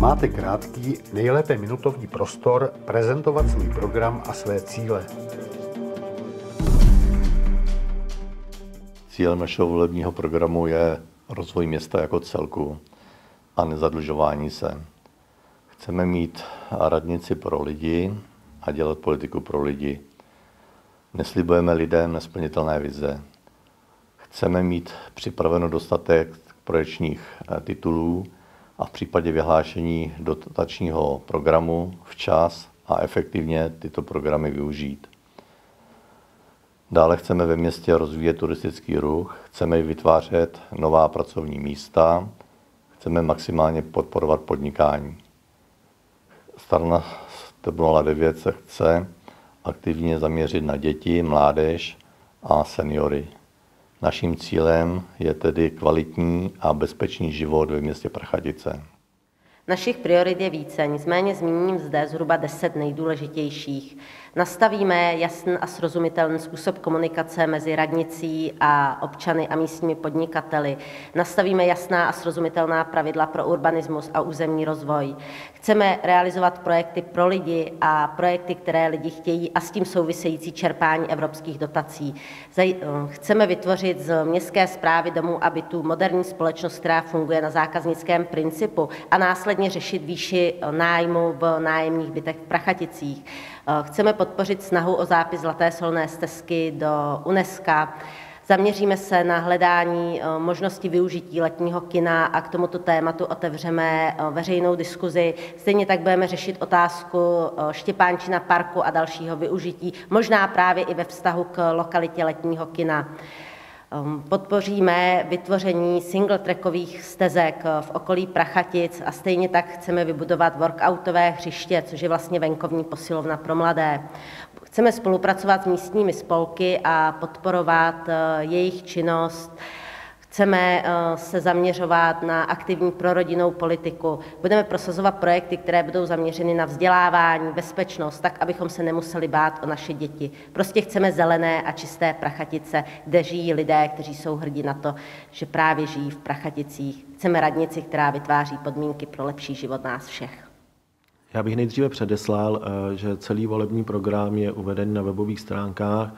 Máte krátký, nejlépe minutový prostor prezentovat svůj program a své cíle. Cílem našeho volebního programu je rozvoj města jako celku a nezadlužování se. Chceme mít radnici pro lidi a dělat politiku pro lidi. Neslibujeme lidem nesplnitelné vize. Chceme mít připraveno dostatek projekčních titulů a v případě vyhlášení dotačního programu včas a efektivně tyto programy využít. Dále chceme ve městě rozvíjet turistický ruch, chceme vytvářet nová pracovní místa, chceme maximálně podporovat podnikání. Strana TOP 09 se chce aktivně zaměřit na děti, mládež a seniory. Naším cílem je tedy kvalitní a bezpečný život ve městě Prachatice. Našich priorit je více, nicméně zmíním zde zhruba 10 nejdůležitějších. Nastavíme jasný a srozumitelný způsob komunikace mezi radnicí a občany a místními podnikateli. Nastavíme jasná a srozumitelná pravidla pro urbanismus a územní rozvoj. Chceme realizovat projekty pro lidi a projekty, které lidi chtějí a s tím související čerpání evropských dotací. Chceme vytvořit z městské správy domů a bytů moderní společnost, která funguje na zákaznickém principu a následně řešit výši nájmu v nájemních bytech v Prachaticích. Chceme podpořit snahu o zápis Zlaté solné stezky do UNESCO. Zaměříme se na hledání možnosti využití letního kina a k tomuto tématu otevřeme veřejnou diskuzi. Stejně tak budeme řešit otázku Štěpánčina parku a dalšího využití, možná právě i ve vztahu k lokalitě letního kina. Podpoříme vytvoření single-trackových stezek v okolí Prachatic a stejně tak chceme vybudovat workoutové hřiště, což je vlastně venkovní posilovna pro mladé. Chceme spolupracovat s místními spolky a podporovat jejich činnost. Chceme se zaměřovat na aktivní prorodinnou politiku. Budeme prosazovat projekty, které budou zaměřeny na vzdělávání, bezpečnost, tak, abychom se nemuseli bát o naše děti. Prostě chceme zelené a čisté Prachatice, kde žijí lidé, kteří jsou hrdí na to, že právě žijí v Prachaticích. Chceme radnici, která vytváří podmínky pro lepší život nás všech. Já bych nejdříve předeslal, že celý volební program je uveden na webových stránkách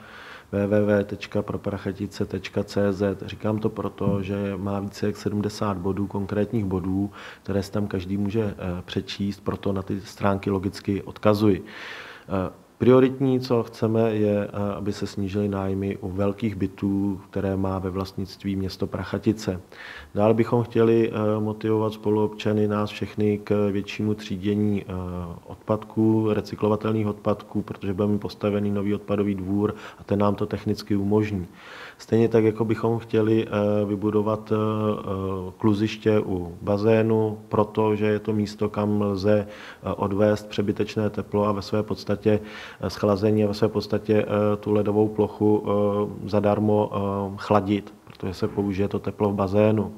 www.proprachatice.cz. Říkám to proto, že má více jak 70 bodů, konkrétních bodů, které si tam každý může přečíst, proto na ty stránky logicky odkazuji. Prioritní, co chceme, je, aby se snížily nájmy u velkých bytů, které má ve vlastnictví město Prachatice. Dále bychom chtěli motivovat spoluobčany, nás všechny k většímu třídění odpadků, recyklovatelných odpadků, protože budeme postavený nový odpadový dvůr a ten nám to technicky umožní. Stejně tak, jako bychom chtěli vybudovat kluziště u bazénu, protože je to místo, kam lze odvést přebytečné teplo a ve své podstatě schlazení a ve své podstatě tu ledovou plochu zadarmo chladit, protože se použije to teplo v bazénu.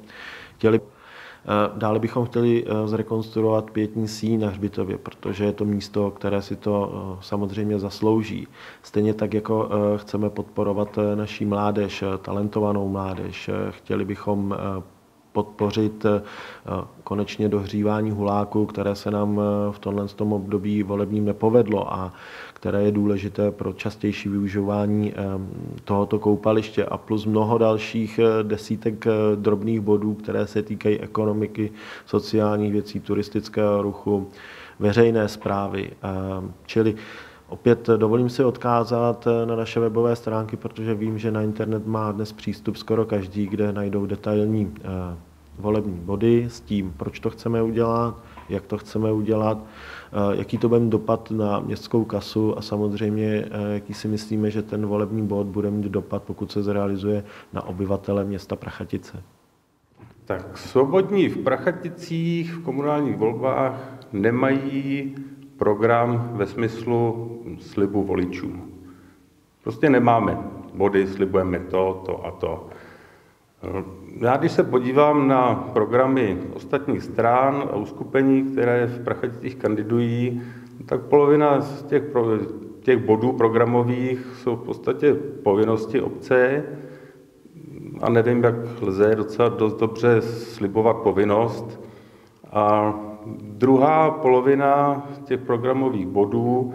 Dále bychom chtěli zrekonstruovat pietní síň na hřbitově, protože je to místo, které si to samozřejmě zaslouží. Stejně tak, jako chceme podporovat naší mládež, talentovanou mládež, chtěli bychom podpořit konečně dohřívání huláku, které se nám v tom období volebním nepovedlo a které je důležité pro častější využívání tohoto koupaliště a plus mnoho dalších desítek drobných bodů, které se týkají ekonomiky, sociálních věcí, turistického ruchu, veřejné správy. Čili opět dovolím si odkázat na naše webové stránky, protože vím, že na internet má dnes přístup skoro každý, kde najdou detailní volební body s tím, proč to chceme udělat, jak to chceme udělat, jaký to bude mít dopad na městskou kasu a samozřejmě, jaký si myslíme, že ten volební bod bude mít dopad, pokud se zrealizuje na obyvatele města Prachatice. Tak svobodní v Prachaticích v komunálních volbách nemají program ve smyslu slibu voličům. Prostě nemáme body, slibujeme to a to. Já když se podívám na programy ostatních stran a uskupení, které v Prachaticích kandidují, tak polovina z těch bodů programových jsou v podstatě povinnosti obce a nevím, jak lze docela dost dobře slibovat povinnost a druhá polovina těch programových bodů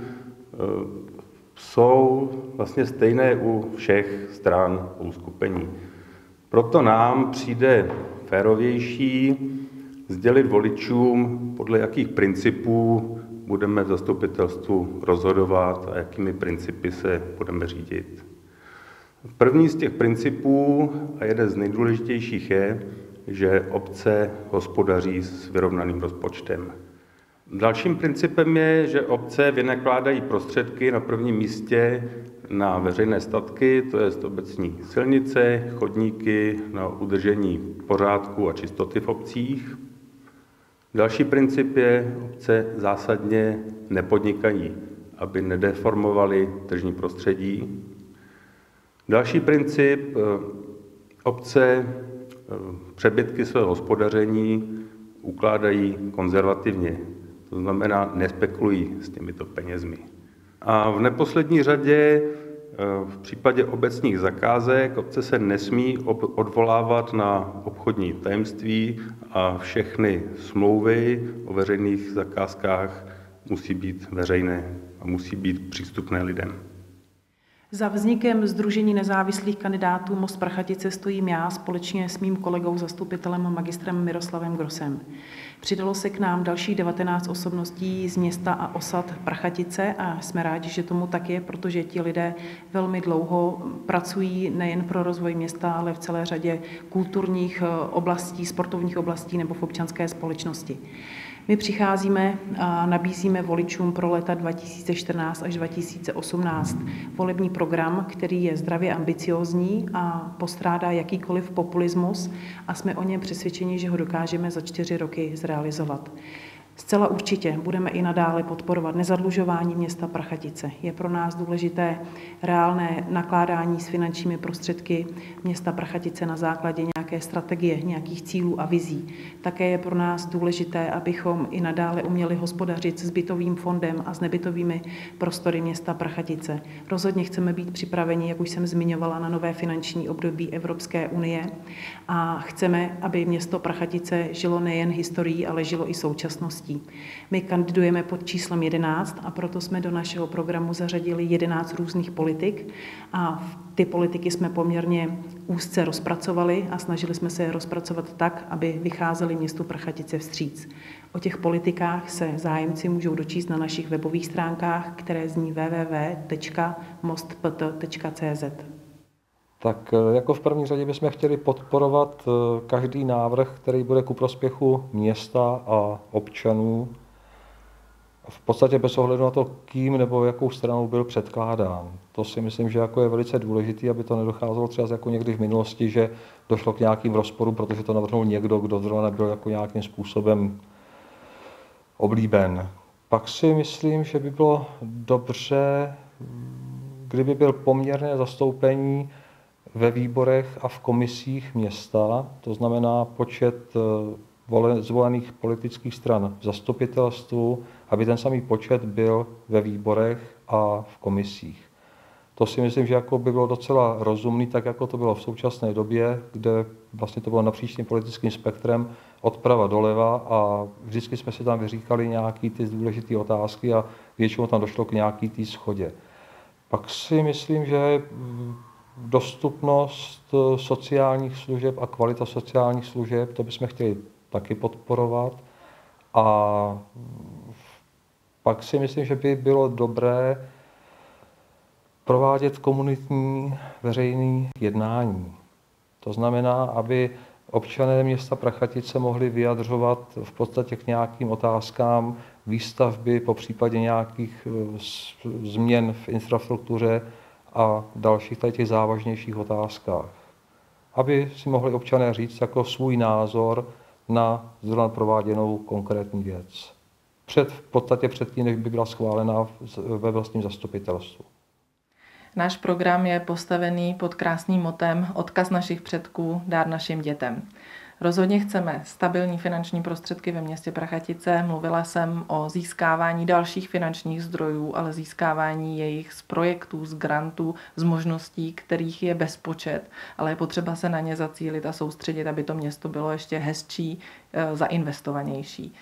jsou vlastně stejné u všech stran uskupení. Proto nám přijde férovější sdělit voličům, podle jakých principů budeme v zastupitelstvu rozhodovat a jakými principy se budeme řídit. První z těch principů a jeden z nejdůležitějších je, že obce hospodaří s vyrovnaným rozpočtem. Dalším principem je, že obce vynakládají prostředky na prvním místě na veřejné statky, to je obecní silnice, chodníky, na udržení pořádku a čistoty v obcích. Další princip je, obce zásadně nepodnikají, aby nedeformovaly tržní prostředí. Další princip, obce přebytky svého hospodaření ukládají konzervativně, to znamená nespekulují s těmito penězmi. A v neposlední řadě v případě obecních zakázek obce se nesmí odvolávat na obchodní tajemství a všechny smlouvy o veřejných zakázkách musí být veřejné a musí být přístupné lidem. Za vznikem Sdružení nezávislých kandidátů Most Prachatice stojím já společně s mým kolegou zastupitelem magistrem Miroslavem Grossem. Přidalo se k nám dalších 19 osobností z města a osad Prachatice a jsme rádi, že tomu tak je, protože ti lidé velmi dlouho pracují nejen pro rozvoj města, ale v celé řadě kulturních oblastí, sportovních oblastí nebo v občanské společnosti. My přicházíme a nabízíme voličům pro léta 2014 až 2018 volební program, který je zdravě ambiciózní a postrádá jakýkoliv populismus a jsme o něm přesvědčeni, že ho dokážeme za 4 roky zrealizovat. Zcela určitě budeme i nadále podporovat nezadlužování města Prachatice. Je pro nás důležité reálné nakládání s finančními prostředky města Prachatice na základě nějaké strategie, nějakých cílů a vizí. Také je pro nás důležité, abychom i nadále uměli hospodařit s bytovým fondem a s nebytovými prostory města Prachatice. Rozhodně chceme být připraveni, jak už jsem zmiňovala, na nové finanční období Evropské unie a chceme, aby město Prachatice žilo nejen historií, ale žilo i současností. My kandidujeme pod číslem 11 a proto jsme do našeho programu zařadili 11 různých politik a ty politiky jsme poměrně úzce rozpracovali a snažili jsme se je rozpracovat tak, aby vycházely městu Prachatice vstříc. O těch politikách se zájemci můžou dočíst na našich webových stránkách, které zní www.mostpt.cz. Tak jako v první řadě bychom chtěli podporovat každý návrh, který bude ku prospěchu města a občanů. V podstatě bez ohledu na to, kým nebo jakou stranou byl předkládán. To si myslím, že jako je velice důležité, aby to nedocházelo třeba jako někdy v minulosti, že došlo k nějakým rozporům, protože to navrhnul někdo, kdo zrovna nebyl jako nějakým způsobem oblíben. Pak si myslím, že by bylo dobře, kdyby byl poměrné zastoupení ve výborech a v komisích města, to znamená počet zvolených politických stran v zastupitelstvu, aby ten samý počet byl ve výborech a v komisích. To si myslím, že jako by bylo docela rozumný, tak jako to bylo v současné době, kde vlastně to bylo napříč tím politickým spektrem odprava doleva a vždycky jsme si tam vyříkali nějaký ty důležité otázky a většinou tam došlo k nějaký té shodě. Pak si myslím, že dostupnost sociálních služeb a kvalita sociálních služeb, to bychom chtěli taky podporovat. A pak si myslím, že by bylo dobré provádět komunitní veřejné jednání. To znamená, aby občané města Prachatice mohli vyjadřovat v podstatě k nějakým otázkám výstavby, popřípadě nějakých změn v infrastruktuře a dalších tady těch závažnějších otázkách. Aby si mohli občané říct jako svůj názor na zrovna prováděnou konkrétní věc. V podstatě předtím, než by byla schválena ve vlastním zastupitelstvu. Náš program je postavený pod krásným motem Odkaz našich předků, dár našim dětem. Rozhodně chceme stabilní finanční prostředky ve městě Prachatice. Mluvila jsem o získávání dalších finančních zdrojů, ale získávání jejich z projektů, z grantů, z možností, kterých je bezpočet, ale je potřeba se na ně zacílit a soustředit, aby to město bylo ještě hezčí, zainvestovanější.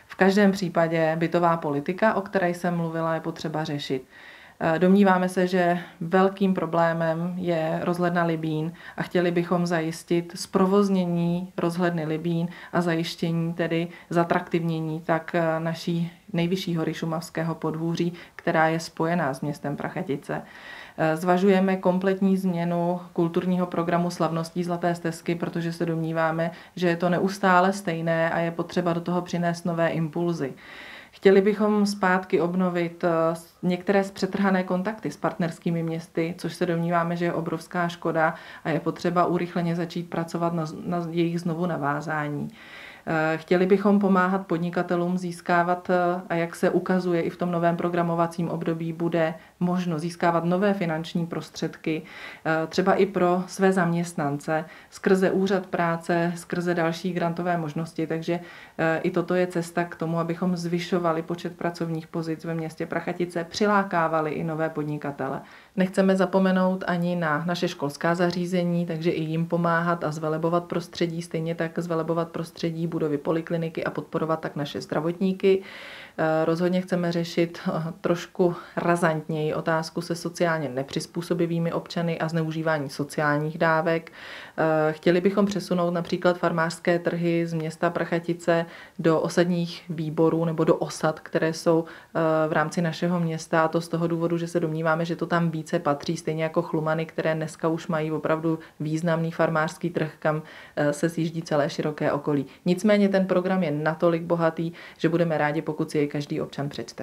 V každém případě bytová politika, o které jsem mluvila, je potřeba řešit. Domníváme se, že velkým problémem je rozhledna Libín a chtěli bychom zajistit zprovoznění rozhledny Libín a zajištění, tedy zatraktivnění tak naší nejvyšší hory Šumavského podhůří, která je spojená s městem Prachatice. Zvažujeme kompletní změnu kulturního programu slavností Zlaté stezky, protože se domníváme, že je to neustále stejné a je potřeba do toho přinést nové impulzy. Chtěli bychom zpátky obnovit některé zpřetrhané kontakty s partnerskými městy, což se domníváme, že je obrovská škoda a je potřeba urychleně začít pracovat na jejich znovu navázání. Chtěli bychom pomáhat podnikatelům získávat, a jak se ukazuje i v tom novém programovacím období, bude možno získávat nové finanční prostředky, třeba i pro své zaměstnance, skrze úřad práce, skrze další grantové možnosti, takže i toto je cesta k tomu, abychom zvyšovali počet pracovních pozic ve městě Prachatice, přilákávali i nové podnikatele. Nechceme zapomenout ani na naše školská zařízení, takže i jim pomáhat a zvelebovat prostředí, stejně tak zvelebovat prostředí budovy polikliniky a podporovat tak naše zdravotníky. Rozhodně chceme řešit trošku razantněji otázku se sociálně nepřizpůsobivými občany a zneužívání sociálních dávek. Chtěli bychom přesunout například farmářské trhy z města Prachatice do osadních výborů nebo do osad, které jsou v rámci našeho města, a to z toho důvodu, že se domníváme, že to tam více patří, stejně jako Chlumany, které dneska už mají opravdu významný farmářský trh, kam se sjíždí celé široké okolí. Nicméně ten program je natolik bohatý, že budeme rádi, pokud si jej každý občan přečte.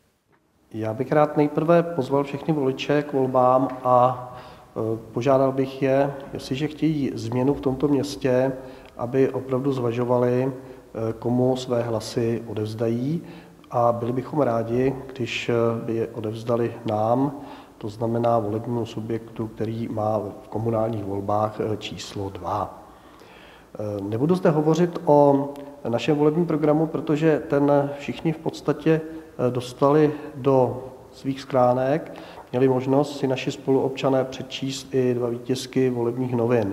Já bych rád nejprve pozval všechny voliče k volbám a požádal bych je, jestliže chtějí změnu v tomto městě, aby opravdu zvažovali, komu své hlasy odevzdají, a byli bychom rádi, když by je odevzdali nám, to znamená volebnímu subjektu, který má v komunálních volbách číslo 2. Nebudu zde hovořit o našem volebním programu, protože ten všichni v podstatě dostali do svých skránek, měli možnost si naši spoluobčané přečíst i 2 výtisky volebních novin.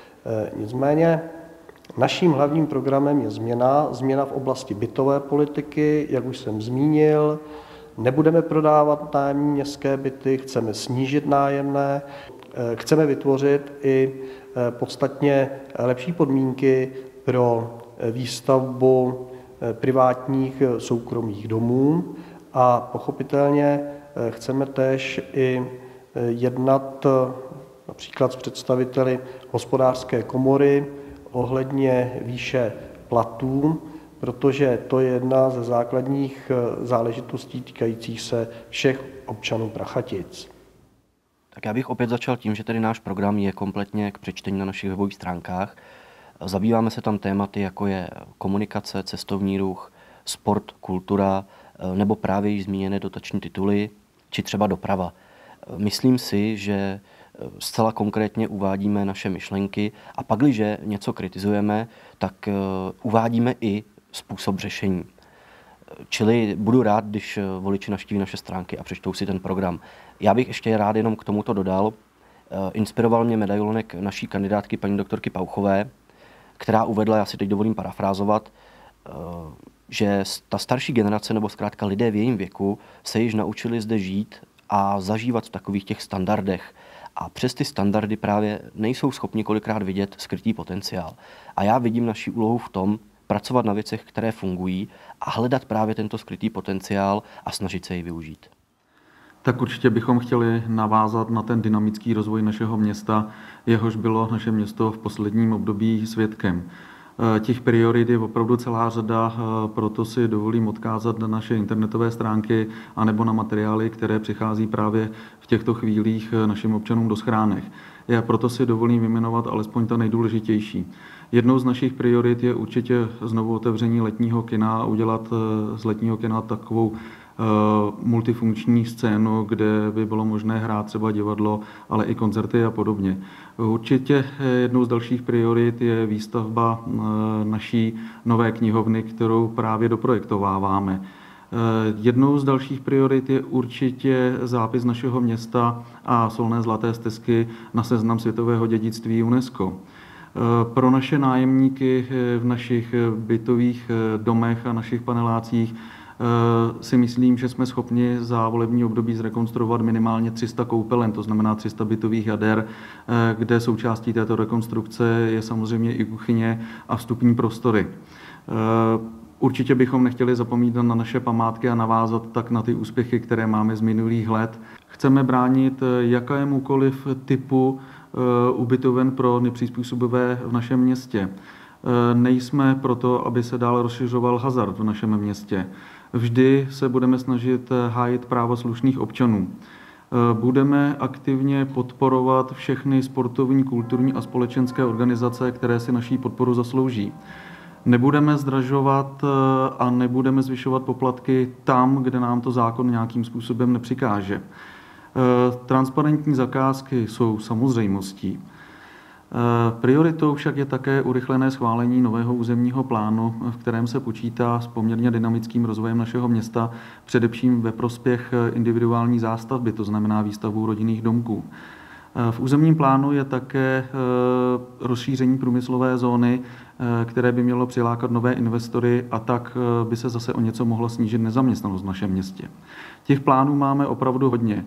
Nicméně naším hlavním programem je změna v oblasti bytové politiky, jak už jsem zmínil. Nebudeme prodávat nájemní městské byty, chceme snížit nájemné, chceme vytvořit i podstatně lepší podmínky pro výstavbu privátních soukromých domů a pochopitelně chceme též i jednat například s představiteli hospodářské komory ohledně výše platů, protože to je jedna ze základních záležitostí týkajících se všech občanů Prachatic. Tak já bych opět začal tím, že tedy náš program je kompletně k přečtení na našich webových stránkách. Zabýváme se tam tématy, jako je komunikace, cestovní ruch, sport, kultura, nebo právě již zmíněné dotační tituly, či třeba doprava. Myslím si, že zcela konkrétně uvádíme naše myšlenky a pakliže něco kritizujeme, tak uvádíme i způsob řešení. Čili budu rád, když voliči navštíví naše stránky a přečtou si ten program. Já bych ještě rád jenom k tomuto dodal. Inspiroval mě medailonek naší kandidátky paní doktorky Pauchové, která uvedla, já si teď dovolím parafrázovat, že ta starší generace, nebo zkrátka lidé v jejím věku, se již naučili zde žít a zažívat v takových těch standardech. A přes ty standardy právě nejsou schopni kolikrát vidět skrytý potenciál. A já vidím naši úlohu v tom, pracovat na věcech, které fungují a hledat právě tento skrytý potenciál a snažit se jej využít. Tak určitě bychom chtěli navázat na ten dynamický rozvoj našeho města, jehož bylo naše město v posledním období svědkem. Těch priorit je opravdu celá řada, proto si dovolím odkázat na naše internetové stránky anebo na materiály, které přichází právě v těchto chvílích našim občanům do schránek. Já proto si dovolím vyjmenovat alespoň ta nejdůležitější. Jednou z našich priorit je určitě znovu otevření letního kina a udělat z letního kina takovou multifunkční scénu, kde by bylo možné hrát třeba divadlo, ale i koncerty a podobně. Určitě jednou z dalších priorit je výstavba naší nové knihovny, kterou právě doprojektováváme. Jednou z dalších priorit je určitě zápis našeho města a Solné zlaté stezky na seznam světového dědictví UNESCO. Pro naše nájemníky v našich bytových domech a našich panelácích si myslím, že jsme schopni za volební období zrekonstruovat minimálně 300 koupelen, to znamená 300 bytových jader, kde součástí této rekonstrukce je samozřejmě i kuchyně a vstupní prostory. Určitě bychom nechtěli zapomínat na naše památky a navázat tak na ty úspěchy, které máme z minulých let. Chceme bránit jakémukoliv typu ubytoven pro nepřizpůsobivé v našem městě. Nejsme proto, aby se dál rozšiřoval hazard v našem městě. Vždy se budeme snažit hájit práva slušných občanů. Budeme aktivně podporovat všechny sportovní, kulturní a společenské organizace, které si naší podporu zaslouží. Nebudeme zdražovat a nebudeme zvyšovat poplatky tam, kde nám to zákon nějakým způsobem nepřikáže. Transparentní zakázky jsou samozřejmostí. Prioritou však je také urychlené schválení nového územního plánu, v kterém se počítá s poměrně dynamickým rozvojem našeho města, především ve prospěch individuální zástavby, to znamená výstavbu rodinných domků. V územním plánu je také rozšíření průmyslové zóny, které by mělo přilákat nové investory a tak by se zase o něco mohlo snížit nezaměstnanost v našem městě. Těch plánů máme opravdu hodně.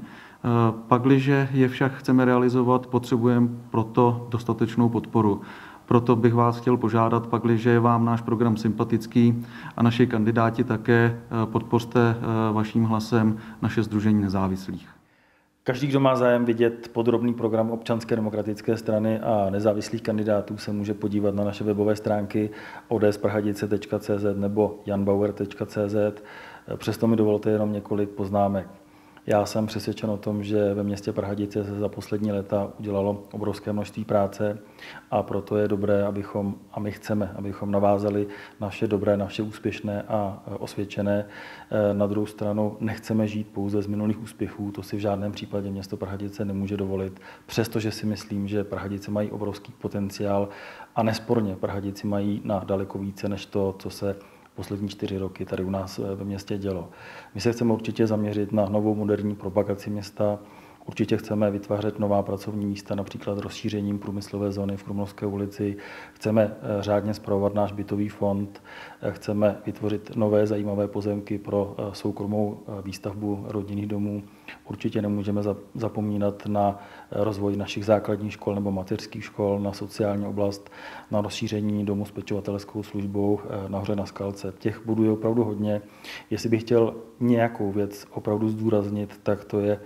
Pakliže je však chceme realizovat, potřebujeme proto dostatečnou podporu. Proto bych vás chtěl požádat, pakliže je vám náš program sympatický a naši kandidáti také, podpořte vaším hlasem naše Sdružení nezávislých. Každý, kdo má zájem vidět podrobný program Občanské demokratické strany a nezávislých kandidátů, se může podívat na naše webové stránky odsprhadice.cz nebo janbauer.cz. Přesto mi dovolte jenom několik poznámek. Já jsem přesvědčen o tom, že ve městě Prachatice se za poslední léta udělalo obrovské množství práce a proto je dobré, my chceme, abychom navázali naše dobré, naše úspěšné a osvědčené. Na druhou stranu nechceme žít pouze z minulých úspěchů, to si v žádném případě město Prachatice nemůže dovolit, přestože si myslím, že Prachatice mají obrovský potenciál a nesporně Prachatici mají na daleko více než to, co se poslední 4 roky tady u nás ve městě dělo. My se chceme určitě zaměřit na novou moderní propagaci města. Určitě chceme vytvářet nová pracovní místa, například rozšířením průmyslové zóny v Krumlovské ulici. Chceme řádně spravovat náš bytový fond. Chceme vytvořit nové zajímavé pozemky pro soukromou výstavbu rodinných domů. Určitě nemůžeme zapomínat na rozvoj našich základních škol nebo mateřských škol, na sociální oblast, na rozšíření domu s pečovatelskou službou nahoře na Skalce. Těch bodů je opravdu hodně. Jestli bych chtěl nějakou věc opravdu zdůraznit, tak to je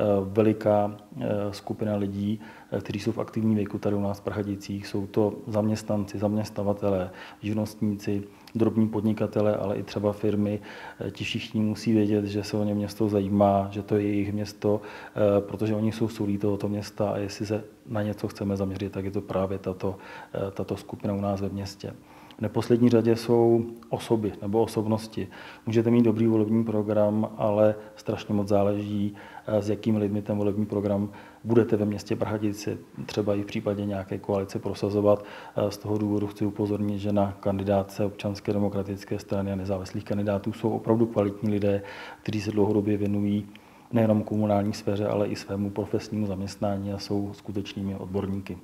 veliká skupina lidí, kteří jsou v aktivním věku tady u nás v Prchaticích. Jsou to zaměstnanci, zaměstnavatelé, živnostníci, drobní podnikatelé, ale i třeba firmy. Ti všichni musí vědět, že se o ně město zajímá, že to je jejich město, protože oni jsou solí tohoto města a jestli se na něco chceme zaměřit, tak je to právě tato skupina u nás ve městě. V neposlední řadě jsou osoby nebo osobnosti. Můžete mít dobrý volební program, ale strašně moc záleží, s jakými lidmi ten volební program budete ve městě Prachatice, třeba i v případě nějaké koalice prosazovat. Z toho důvodu chci upozornit, že na kandidátce Občanské demokratické strany a nezávislých kandidátů jsou opravdu kvalitní lidé, kteří se dlouhodobě věnují nejenom komunální sféře, ale i svému profesnímu zaměstnání a jsou skutečnými odborníky.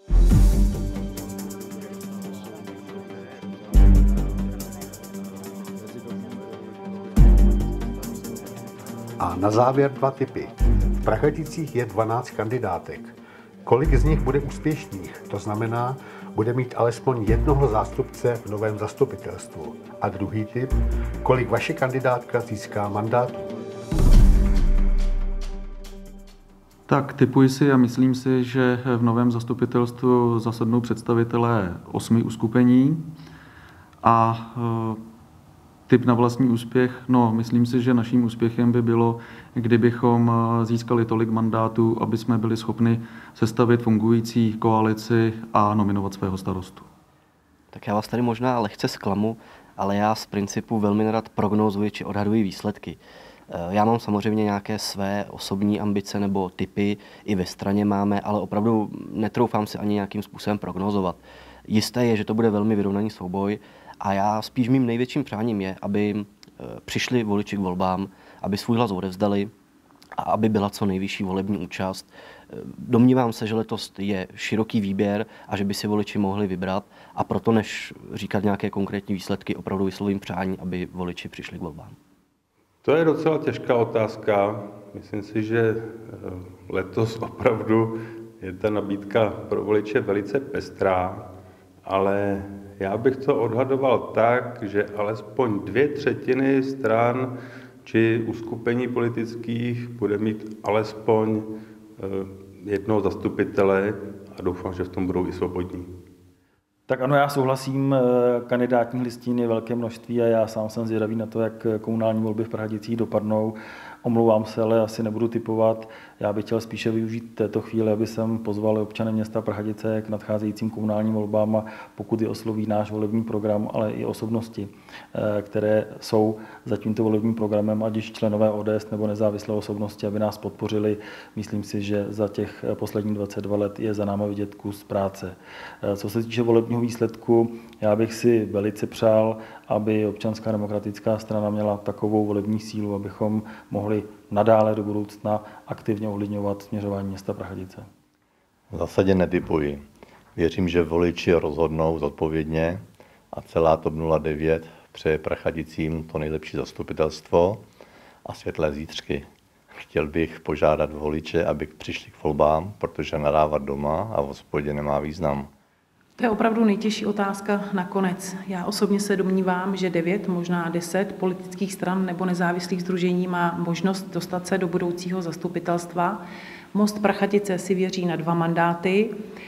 A na závěr 2 tipy. V Prachaticích je 12 kandidátek. Kolik z nich bude úspěšných? To znamená, bude mít alespoň jednoho zástupce v novém zastupitelstvu. A druhý tip, kolik vaše kandidátka získá mandátů? Tak tipuji si a myslím si, že v novém zastupitelstvu zasednou představitelé 8 uskupení a tip na vlastní úspěch, myslím si, že naším úspěchem by bylo, kdybychom získali tolik mandátů, aby jsme byli schopni sestavit fungující koalici a nominovat svého starostu. Tak já vás tady možná lehce zklamu, ale já z principu velmi nerad prognózuji či odhaduji výsledky. Já mám samozřejmě nějaké své osobní ambice nebo typy, i ve straně máme, ale opravdu netroufám si ani nějakým způsobem prognozovat. Jisté je, že to bude velmi vyrovnaný souboj a já spíš mým největším přáním je, aby přišli voliči k volbám, aby svůj hlas odevzdali a aby byla co nejvyšší volební účast. Domnívám se, že letos je široký výběr a že by si voliči mohli vybrat a proto, než říkat nějaké konkrétní výsledky, opravdu vyslovím přání, aby voliči přišli k volbám. To je docela těžká otázka. Myslím si, že letos opravdu je ta nabídka pro voliče velice pestrá, ale já bych to odhadoval tak, že alespoň 2/3 stran či uskupení politických bude mít alespoň jednoho zastupitele a doufám, že v tom budou i svobodní. Tak ano, já souhlasím, kandidátní listin je velké množství a já sám jsem zvědavý na to, jak komunální volby v Prachaticích dopadnou. Omlouvám se, ale asi nebudu tipovat. Já bych chtěl spíše využít této chvíli, aby jsem pozval občany města Prachatice k nadcházejícím komunálním volbám a pokud je osloví náš volební program, ale i osobnosti, které jsou za tímto volebním programem, ať již členové ODS nebo nezávislé osobnosti, aby nás podpořili. Myslím si, že za těch posledních 22 let je za námi vidět kus práce. Co se týče volebního výsledku, já bych si velice přál, aby Občanská demokratická strana měla takovou volební sílu, abychom mohli nadále do budoucna aktivně ovlivňovat směřování města Prachatice. V zásadě netipuji. Věřím, že voliči rozhodnou zodpovědně a celá TOP 09 přeje Prachaticím to nejlepší zastupitelstvo a světlé zítřky. Chtěl bych požádat voliče, aby přišli k volbám, protože nadávat doma a v hospodě nemá význam. To je opravdu nejtěžší otázka nakonec. Já osobně se domnívám, že 9, možná 10 politických stran nebo nezávislých sdružení má možnost dostat se do budoucího zastupitelstva. Most Prachatice si věří na 2 mandáty,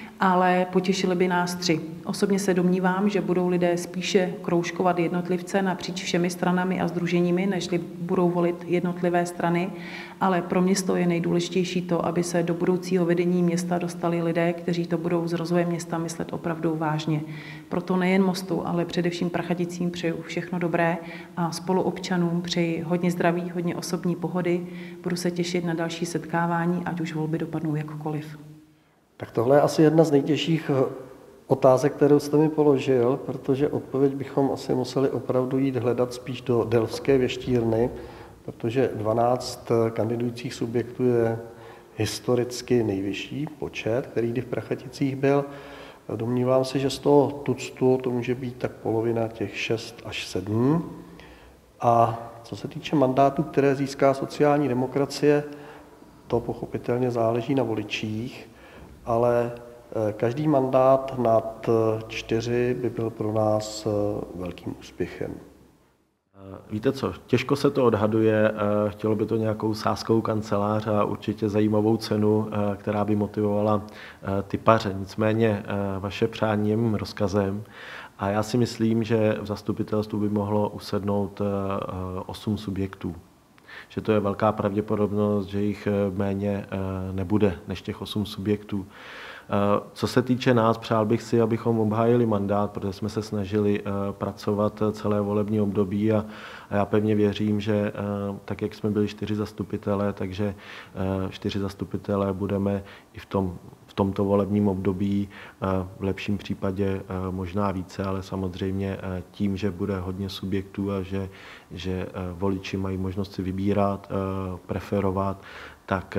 ale potěšily by nás 3. Osobně se domnívám, že budou lidé spíše kroužkovat jednotlivce napříč všemi stranami a sdruženími, než budou volit jednotlivé strany, ale pro město je nejdůležitější to, aby se do budoucího vedení města dostali lidé, kteří to budou s rozvojem města myslet opravdu vážně. Proto nejen Mostu, ale především Prachaticím přeju všechno dobré a spoluobčanům přeji hodně zdraví, hodně osobní pohody. Budu se těšit na další setkávání, ať už volby dopadnou jakkoliv. Tak tohle je asi jedna z nejtěžších otázek, kterou jste mi položil, protože odpověď bychom asi museli opravdu jít hledat spíš do Delfské věštírny, protože 12 kandidujících subjektů je historicky nejvyšší počet, který kdy v Prachaticích byl. Domnívám se, že z toho tuctu to může být tak polovina těch 6 až 7. A co se týče mandátů, které získá sociální demokracie, to pochopitelně záleží na voličích, ale každý mandát nad 4 by byl pro nás velkým úspěchem. Víte co, těžko se to odhaduje, chtělo by to nějakou sázkovou kancelář a určitě zajímavou cenu, která by motivovala typaře. Nicméně vaše přání je mým rozkazem a já si myslím, že v zastupitelstvu by mohlo usednout 8 subjektů. Že to je velká pravděpodobnost, že jich méně nebude než těch 8 subjektů. Co se týče nás, přál bych si, abychom obhájili mandát, protože jsme se snažili pracovat celé volební období a já pevně věřím, že tak, jak jsme byli 4 zastupitelé, takže 4 zastupitelé budeme i v tomto volebním období, v lepším případě možná více, ale samozřejmě tím, že bude hodně subjektů a že voliči mají možnost si vybírat, preferovat, tak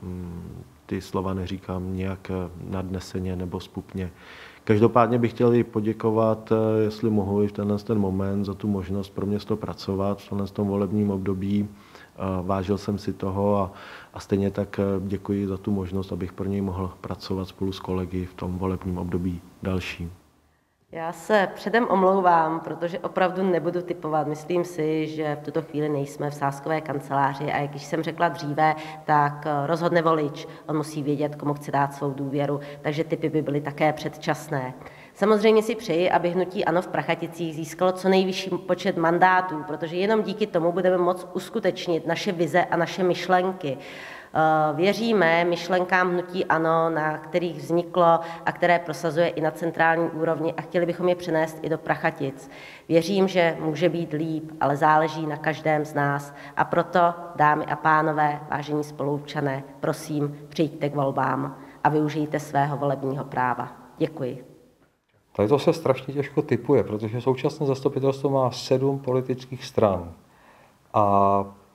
ty slova neříkám nějak nadneseně nebo zpupně. Každopádně bych chtěl i poděkovat, jestli mohu, i v ten moment za tu možnost pro město pracovat v tom volebním období. Vážil jsem si toho a stejně tak děkuji za tu možnost, abych pro něj mohl pracovat spolu s kolegy v tom volebním období dalším. Já se předem omlouvám, protože opravdu nebudu tipovat. Myslím si, že v tuto chvíli nejsme v sázkové kanceláři a jak již jsem řekla dříve, tak rozhodne volič. On musí vědět, komu chce dát svou důvěru, takže tipy by byly také předčasné. Samozřejmě si přeji, aby hnutí ANO v Prachaticích získalo co nejvyšší počet mandátů, protože jenom díky tomu budeme moct uskutečnit naše vize a naše myšlenky. Věříme myšlenkám hnutí ANO, na kterých vzniklo a které prosazuje i na centrální úrovni a chtěli bychom je přenést i do Prachatic. Věřím, že může být líp, ale záleží na každém z nás. A proto, dámy a pánové, vážení spoluobčané, prosím, přijďte k volbám a využijte svého volebního práva. Děkuji. Tady to se strašně těžko tipuje, protože současné zastupitelstvo má 7 politických stran. A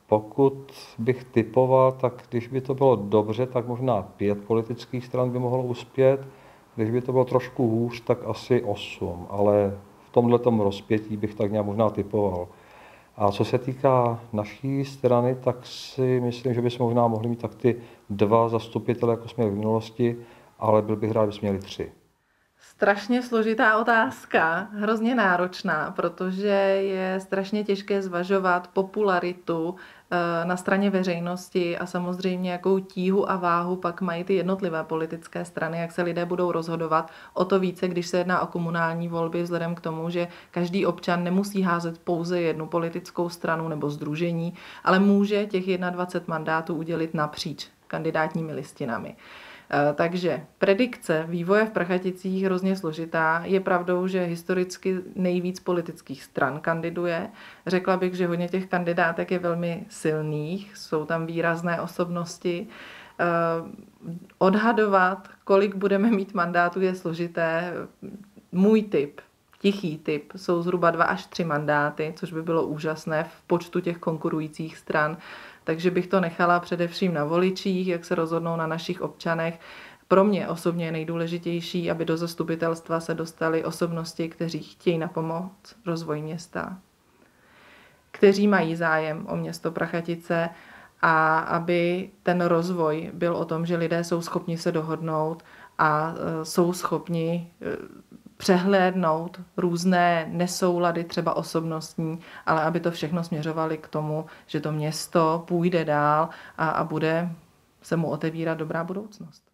Pokud bych typoval, tak když by to bylo dobře, tak možná 5 politických stran by mohlo uspět. Když by to bylo trošku hůř, tak asi 8, ale v tomhletom rozpětí bych tak nějak možná typoval. A co se týká naší strany, tak si myslím, že bychom možná mohli mít tak ty 2 zastupitele, jako jsme měli v minulosti, ale byl bych rád, kdybychom měli 3. Strašně složitá otázka, hrozně náročná, protože je strašně těžké zvažovat popularitu na straně veřejnosti a samozřejmě jakou tíhu a váhu pak mají ty jednotlivé politické strany, jak se lidé budou rozhodovat. O to více, když se jedná o komunální volby, vzhledem k tomu, že každý občan nemusí házet pouze jednu politickou stranu nebo sdružení, ale může těch 21 mandátů udělit napříč kandidátními listinami. Takže predikce vývoje v Prachaticích je hrozně složitá. Je pravdou, že historicky nejvíc politických stran kandiduje. Řekla bych, že hodně těch kandidátek je velmi silných, jsou tam výrazné osobnosti. Odhadovat, kolik budeme mít mandátů, je složité. Můj tip, tichý tip, jsou zhruba 2 až 3 mandáty, což by bylo úžasné v počtu těch konkurujících stran. Takže bych to nechala především na voličích, jak se rozhodnou, na našich občanech. Pro mě osobně je nejdůležitější, aby do zastupitelstva se dostaly osobnosti, kteří chtějí napomoct rozvoji města, kteří mají zájem o město Prachatice a aby ten rozvoj byl o tom, že lidé jsou schopni se dohodnout a jsou schopni přehlédnout různé nesoulady, třeba osobnostní, ale aby to všechno směřovali k tomu, že to město půjde dál a bude se mu otevírat dobrá budoucnost.